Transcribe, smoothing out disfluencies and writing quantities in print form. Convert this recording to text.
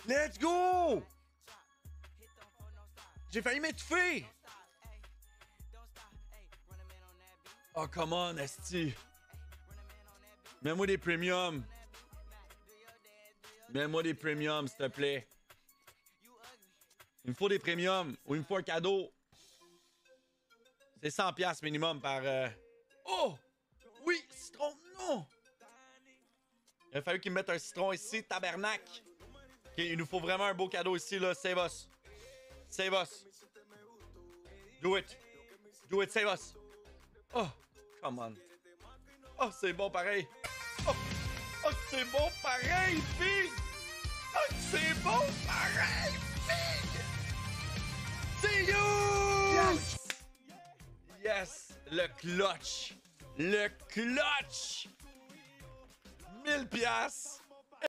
Let's go! J'ai failli m'étouffer! Oh, come on, esti. Mets-moi des premiums. Mets-moi des premiums, s'il te plaît. Il me faut des premiums ou il me faut un cadeau. C'est 100$ minimum par... Oh! Oui, citron, non! Il a fallu qu'il me mette un citron ici, tabernacle. OK, il nous faut vraiment un beau cadeau ici, là. Save us. Save us. Do it. Do it, save us. Oh, come on. Oh, c'est bon pareil. Oh, oh c'est bon pareil, fille! Oh, c'est bon pareil, fille! C'est you! Yes! Yes! Le clutch! Le clutch! 1000$!